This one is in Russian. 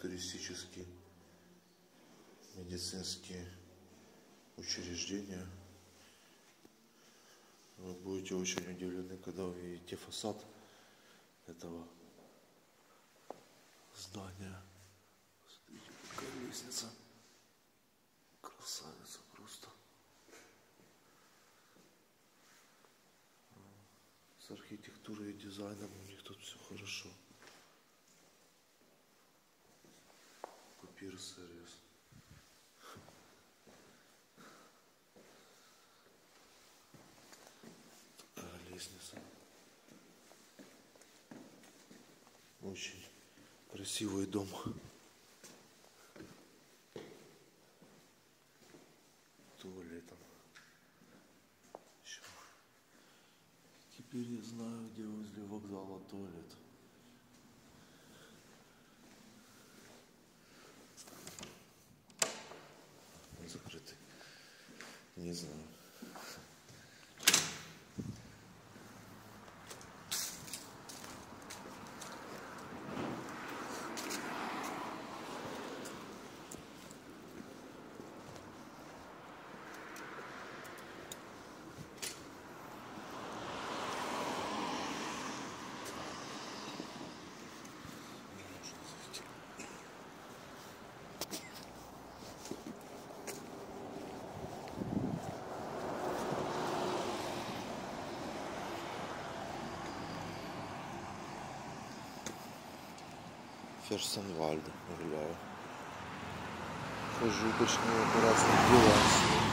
туристические медицинские учреждения. Вы будете очень удивлены, когда увидите фасад этого здания. Смотрите, какая лестница. Красавица просто. С архитектурой и дизайном у них тут все хорошо. Купир-сервис. Такая лестница. Очень красивый дом. Туалетом. Еще. Теперь я знаю, где возле вокзала туалет. Закрытый. Не знаю. Ферсенвальд гуляю. Хожу, точнее, по разным делам.